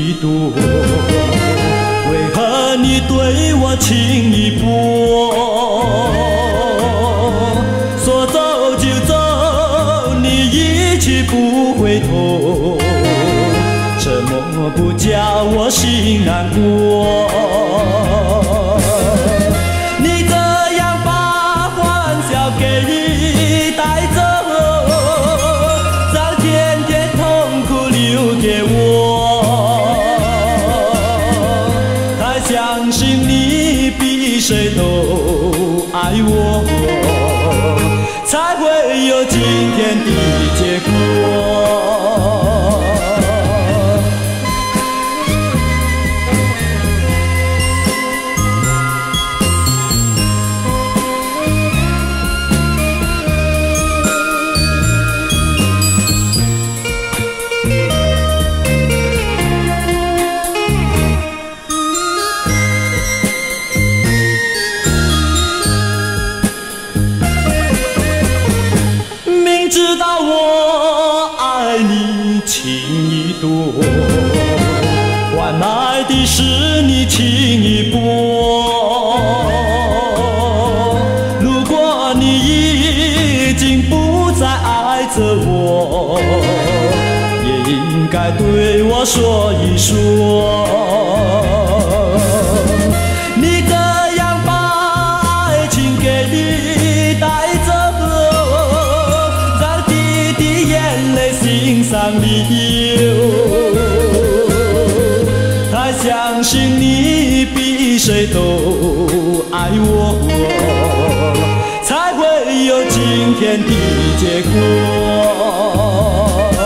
一朵，为何你对我情意薄？说走就走，你一去不回头，沉默不叫我心难过。你这样把欢笑给带走，让甜甜痛苦留给我。太相信你比谁都爱我，才会有今天的结果。知道我爱你情意多，换来的是你情意薄。如果你已经不再爱着我，也应该对我说一说。你这样把爱情给你带走，心上流，太相信你比谁都爱我，才会有今天的结果。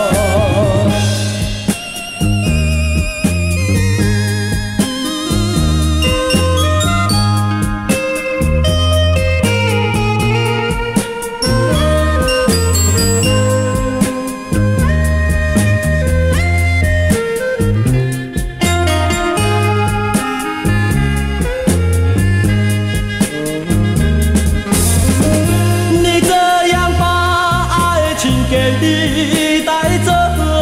你带走，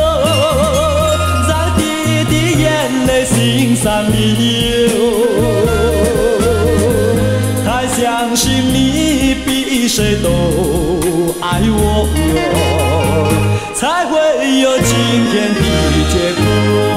让滴滴眼泪心上流。太相信你比谁都爱我，才会有今天的结果。